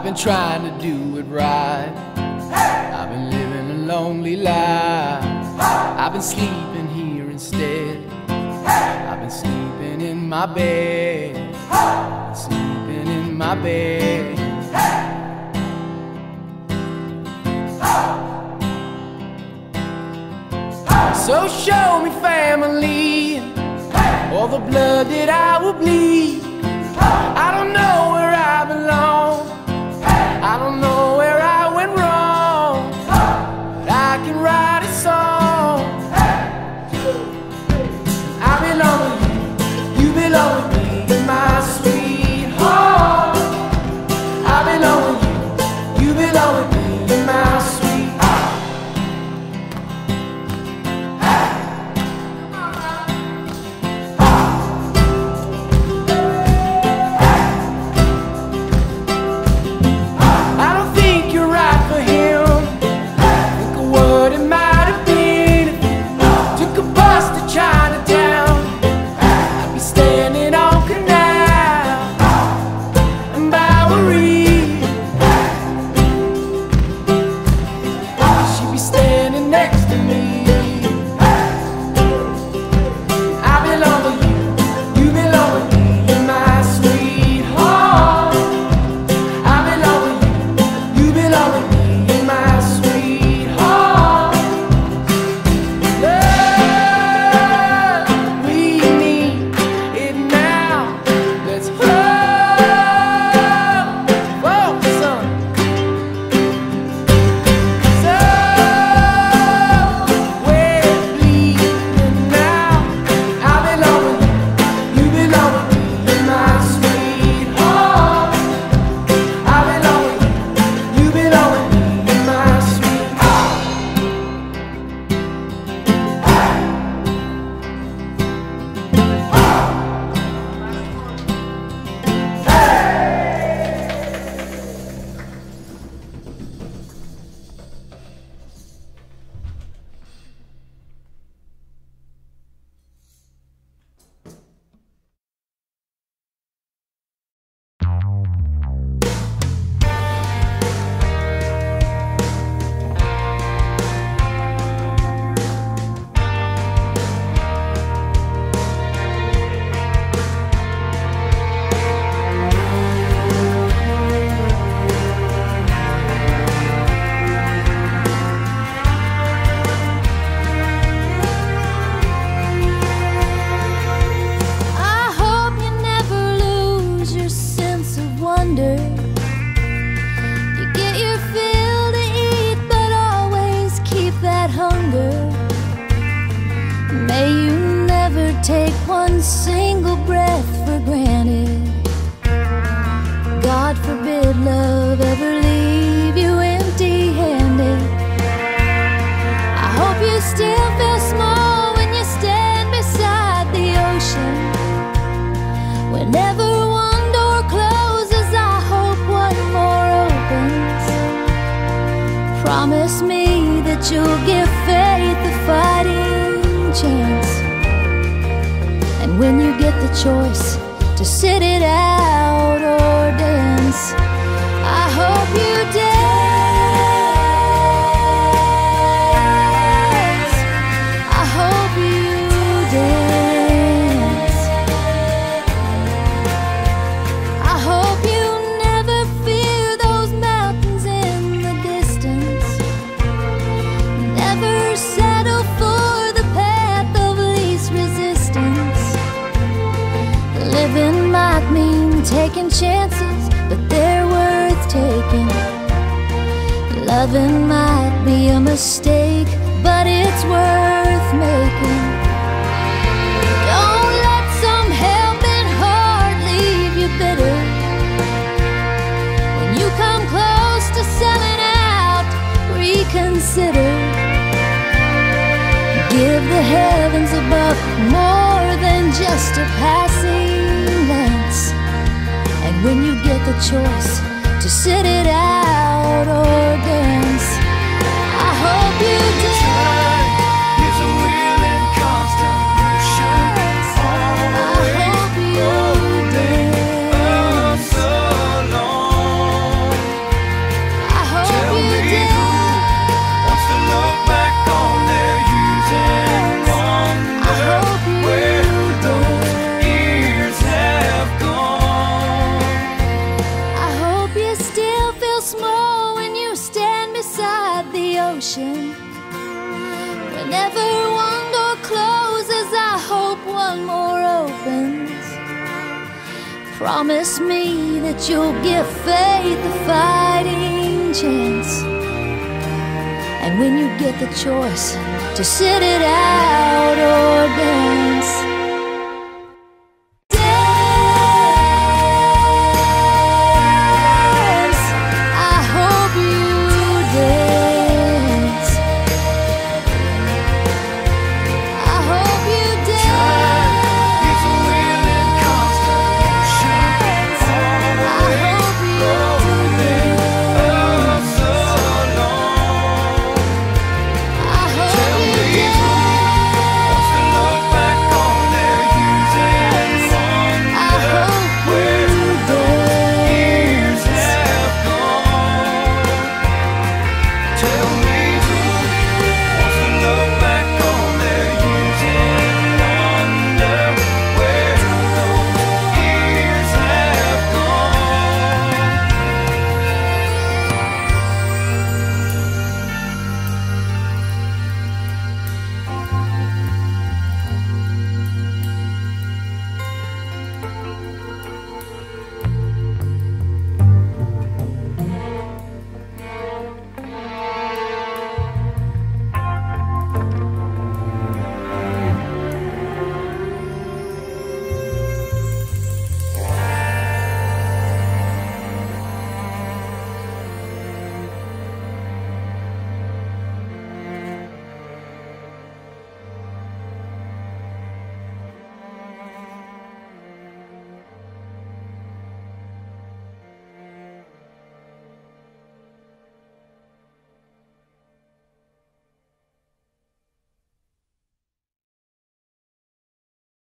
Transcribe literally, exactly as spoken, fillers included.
I've been trying to do it right. I've been living a lonely life. I've been sleeping here instead. I've been sleeping in my bed. Sleeping in my bed. So show me family, all the blood that I will bleed. I don't know where I belong. I don't know where I went wrong, but I can write a song. I belong with you, you belong with me, my sweetheart. I belong with you, you belong with me, my sweetheart. Take one single breath for granted. God forbid love ever leave you empty-handed. I hope you still feel small when you stand beside the ocean. Whenever one door closes, I hope one more opens. Promise me that you'll give faith a fighting chance. And when you get the choice to sit it out or dance, I hope you dance. I hope you dance. I hope you never fear those mountains in the distance. Never settle for the path of least resistance. Living might mean taking chances, but they're worth taking. Loving might be a mistake, but it's worth making. Don't let some helping heart leave you bitter. When you come close to selling out, reconsider. Give the heavens above more than just a passing glance. And when you get the choice to sit it out or dance, I hope you dance. It's a wheel in constant motion. I hope you dance. Oh, so long. ocean. Whenever one door closes, I hope one more opens. Promise me that you'll give faith a fighting chance. And when you get the choice to sit it out or dance,